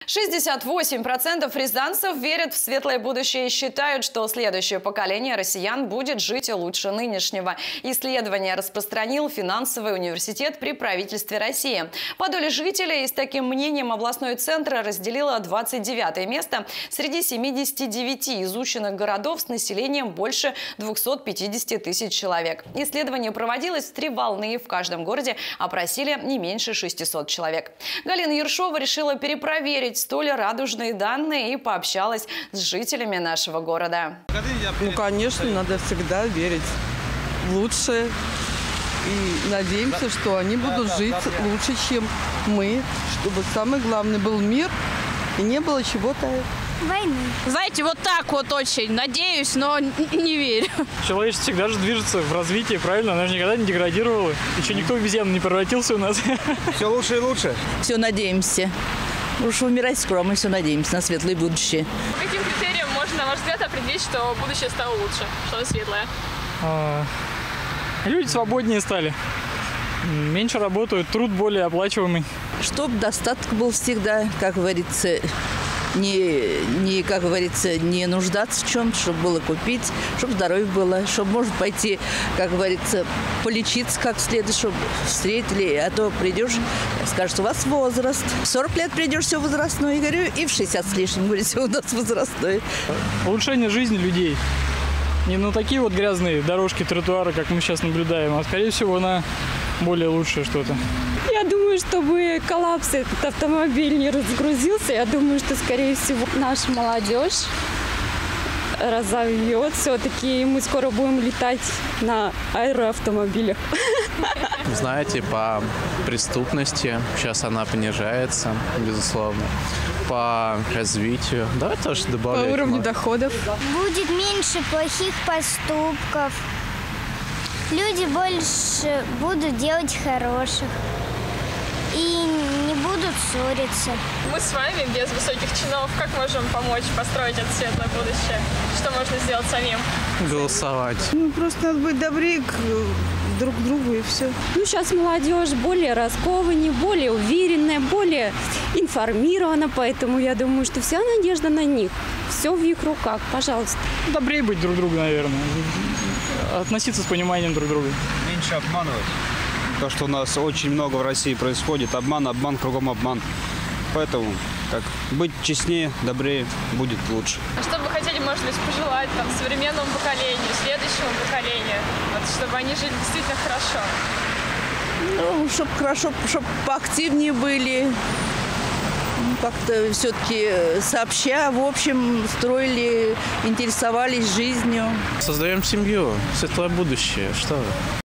68% рязанцев верят в светлое будущее и считают, что следующее поколение россиян будет жить лучше нынешнего. Исследование распространил финансовый университет при правительстве России. По доле жителей с таким мнением областной центр разделило 29 место среди 79 изученных городов с населением больше 250 тысяч человек. Исследование проводилось в 3 волны. В каждом городе опросили не меньше 600 человек. Галина Ершова решила перепроверить столь радужные данные и пообщалась с жителями нашего города. Ну, конечно, надо всегда верить в лучшее. И надеемся, что они будут жить лучше, чем мы. Чтобы самый главный был мир и не было чего-то войны. Знаете, вот так вот очень надеюсь, но не верю. Человечество всегда же движется в развитии, правильно? Она же никогда не деградировала. Еще никто в обезьяну не превратился у нас. Все лучше и лучше. Все надеемся. Уж умирать скоро, мы все надеемся на светлое будущее. По каким критериям можно, на ваш взгляд, определить, что будущее стало лучше, что оно светлое? Люди свободнее стали. Меньше работают, труд более оплачиваемый. Чтоб достаток был всегда, как говорится, не нуждаться в чем-то, чтобы было купить, чтобы здоровье было, чтобы можно пойти, как говорится, полечиться как следует, чтобы встретили, а то придешь, скажут, у вас возраст. В 40 лет придешь, все возрастное, говорю, и в 60 с лишним, говорите, у нас возрастное. Улучшение жизни людей. Не на такие вот грязные дорожки, тротуары, как мы сейчас наблюдаем, а скорее всего на более лучшее что-то. Я думаю, чтобы коллапс этот автомобиль не разгрузился, я думаю, что, скорее всего, наша молодежь разовьет все-таки, и мы скоро будем летать на аэроавтомобилях. Знаете, по преступности сейчас она понижается, безусловно. По развитию. Давай тоже добавим. По уровню доходов. Будет меньше плохих поступков. Люди больше будут делать хороших. И не будут ссориться. Мы с вами без высоких чинов как можем помочь построить это светлое будущее? Что можно сделать самим? Голосовать. Ну, просто надо быть добрее друг к другу и все. Ну, сейчас молодежь более раскованнее, более уверенная, более информирована, поэтому я думаю, что вся надежда на них. Все в их руках, пожалуйста. Добрее быть друг другу, наверное. Относиться с пониманием друг к другу. Меньше обманывать. То, что у нас очень много в России происходит. Обман, обман, кругом обман. Поэтому быть честнее, добрее будет лучше. А что бы вы хотели, может быть, пожелать современному поколению, следующему поколению, чтобы они жили действительно хорошо? Ну, чтобы хорошо, чтобы поактивнее были. Как-то все-таки сообща, в общем, строили, интересовались жизнью. Создаем семью, светлое будущее. Что вы?